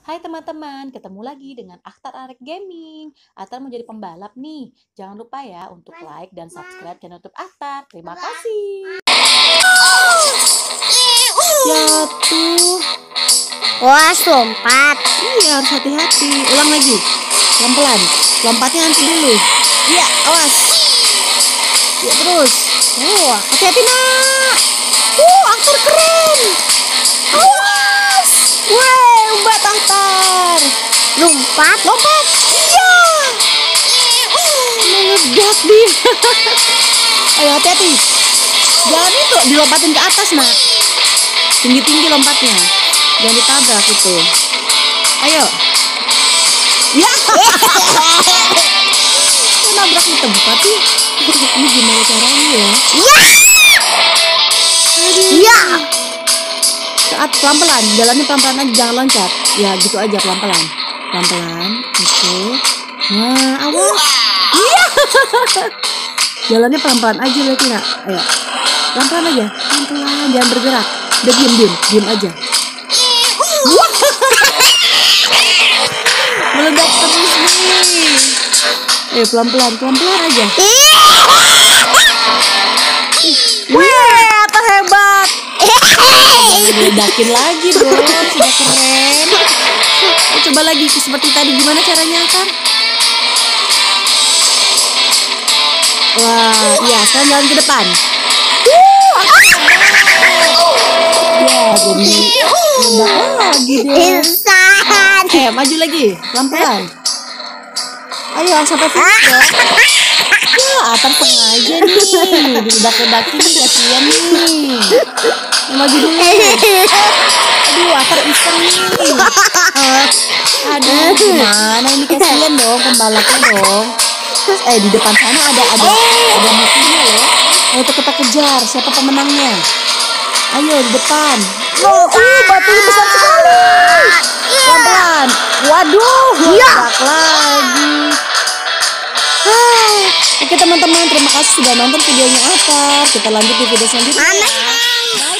Hai teman-teman, ketemu lagi dengan Akhtar Arek Gaming. Akhtar mau jadi pembalap nih. Jangan lupa ya untuk like dan subscribe channel YouTube Akhtar. Terima kasih. Jatuh. Wah, lompat. Iya, harus hati-hati. Ulang lagi. Pelan-pelan. Lompatnya nanti dulu. Iya, awas. Ya terus. Hati-hati nak. Akhtar keren. Awas. Weh, hebat Akhtar. Lompat. Lompat. Iya. Meledak dia. Ayo hati-hati. Jangan itu dilompatin ke atas nak. Tinggi-tinggi lompatnya. Jangan ditabrak itu. Ayo. Ya. Kok nabrak di tempat sih? Ini gimana caranya ya? Ya. Saat pelan-pelan, jalannya pelan-pelan aja, jangan loncat. Ya gitu aja pelan-pelan. Pelan-pelan. Oke. Nah, awas. Iya. Jalannya pelan-pelan aja berarti nak. Ayo. Pelan-pelan aja. Pelan-pelan, jangan bergerak. Udah diem aja. Wah. Meledak terus nih. Pelan-pelan aja. Wah, terhebat. Diledakin lagi dong, sudah keren. Coba lagi seperti tadi, gimana caranya Akhtar? Wah, iya, sekarang jalan ke depan. Ya, jadi meledak lagi deh. Insan. Maju lagi, pelan-pelan. Ayo, sampai finish ya. Ya, Akhtar sengaja nih, diledak-ledakin nih, kasihan nih. Maju dulu. Aduh, Akhtar iseng nih. Aduh, gimana ini, kasihan dong pembalapnya dong. Di depan sana ada musuhnya loh. Ayo kita kejar, siapa pemenangnya? Ayo di depan. Batunya besar sekali. Pelan-pelan. Waduh, meledak lagi. Oke teman-teman, terima kasih sudah nonton videonya Akhtar. Kita lanjut di video selanjutnya. Bye.